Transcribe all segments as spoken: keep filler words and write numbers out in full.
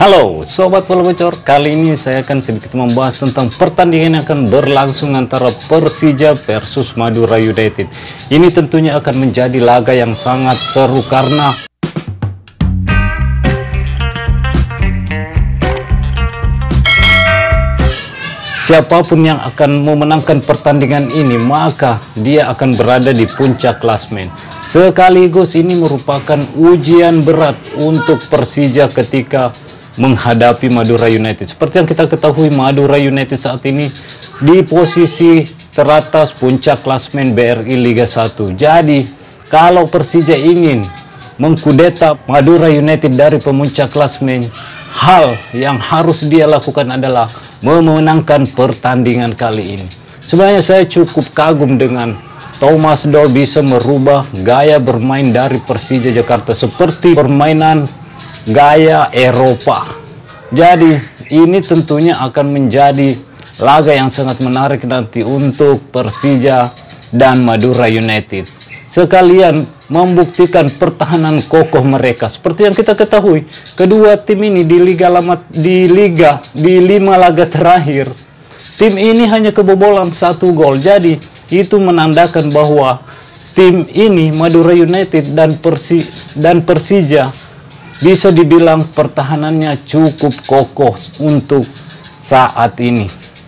Halo Sobat Bola Bocor, kali ini saya akan sedikit membahas tentang pertandingan yang akan berlangsung antara Persija versus Madura United. Ini tentunya akan menjadi laga yang sangat seru karena siapapun yang akan memenangkan pertandingan ini, maka dia akan berada di puncak klasmen. Sekaligus ini merupakan ujian berat untuk Persija ketika menghadapi Madura United. Seperti yang kita ketahui, Madura United saat ini di posisi teratas puncak klasmen B R I Liga satu. Jadi, kalau Persija ingin mengkudeta Madura United dari pemuncak klasmen, hal yang harus dia lakukan adalah memenangkan pertandingan kali ini. Sebenarnya saya cukup kagum dengan Thomas Doll bisa merubah gaya bermain dari Persija Jakarta seperti permainan gaya Eropa. Jadi ini tentunya akan menjadi laga yang sangat menarik nanti untuk Persija dan Madura United. Sekalian membuktikan pertahanan kokoh mereka. Seperti yang kita ketahui, kedua tim ini di Liga lama di Liga di lima laga terakhir, tim ini hanya kebobolan satu gol. Jadi itu menandakan bahwa tim ini Madura United dan Persi dan Persija bisa dibilang pertahanannya cukup kokoh untuk saat ini.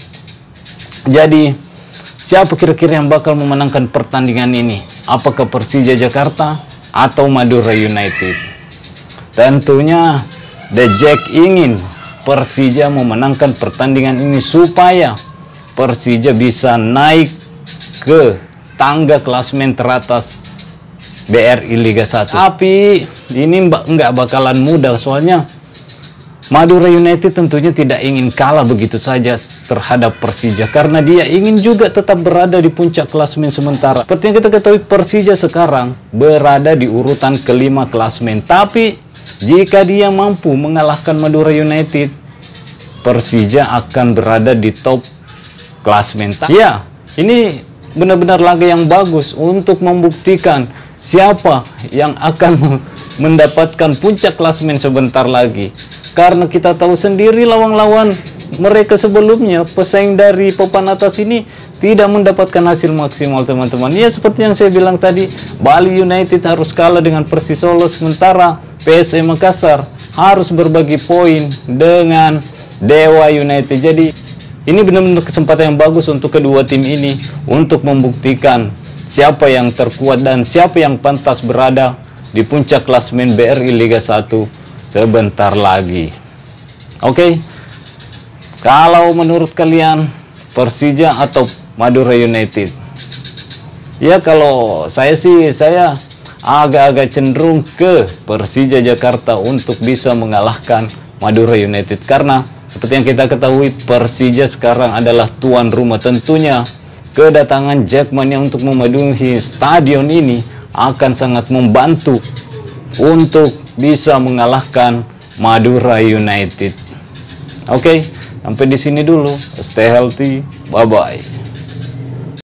Jadi, siapa kira-kira yang bakal memenangkan pertandingan ini? Apakah Persija Jakarta atau Madura United? Tentunya The Jack ingin Persija memenangkan pertandingan ini supaya Persija bisa naik ke tangga klasmen teratas B R I Liga satu. Tapi ini nggak bakalan mudah, soalnya Madura United tentunya tidak ingin kalah begitu saja terhadap Persija, karena dia ingin juga tetap berada di puncak klasmen sementara. Seperti yang kita ketahui, Persija sekarang berada di urutan kelima klasmen. Tapi jika dia mampu mengalahkan Madura United, Persija akan berada di top klasmen. Ya, ini benar-benar laga yang bagus untuk membuktikan siapa yang akan mendapatkan puncak klasmen sebentar lagi. Karena kita tahu sendiri lawan-lawan mereka sebelumnya, pesaing dari papan atas ini tidak mendapatkan hasil maksimal, teman-teman. Ya, seperti yang saya bilang tadi, Bali United harus kalah dengan Persis Solo, sementara P S M Makassar harus berbagi poin dengan Dewa United. Jadi ini benar-benar kesempatan yang bagus untuk kedua tim ini untuk membuktikan siapa yang terkuat dan siapa yang pantas berada di puncak klasmen B R I Liga satu sebentar lagi. Oke, okay? Kalau menurut kalian Persija atau Madura United? Ya, kalau saya sih, saya agak-agak cenderung ke Persija Jakarta untuk bisa mengalahkan Madura United. Karena seperti yang kita ketahui, Persija sekarang adalah tuan rumah. Tentunya kedatangan Jackmania untuk memenuhi stadion ini akan sangat membantu untuk bisa mengalahkan Madura United. Oke, okay, sampai di sini dulu. Stay healthy. Bye bye.